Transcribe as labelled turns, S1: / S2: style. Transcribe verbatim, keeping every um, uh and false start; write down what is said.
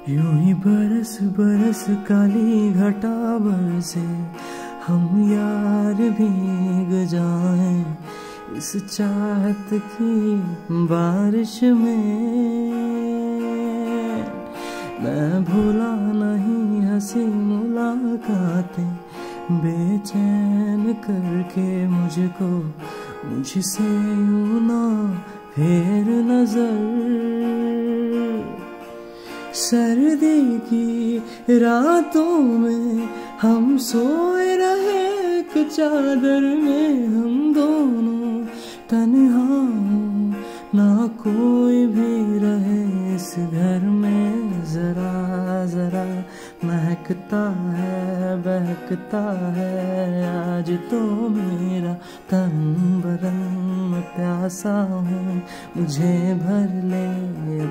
S1: यूं ही बरस बरस काली घटा बरसे, हम यार भीग जाएं इस चाहत की बारिश में। मैं भूला नहीं हंसी मुलाकातें, बेचैन करके मुझको मुझसे यूं ना फेर नजर। सर्दी की रातों में हम सोए रहे एक चादर में, हम दोनों तन्हा हों ना कोई भी रहे इस घर में। जरा जरा महकता है बहकता है आज तो मेरा तन बदन, मैं प्यासा हूँ मुझे भर ले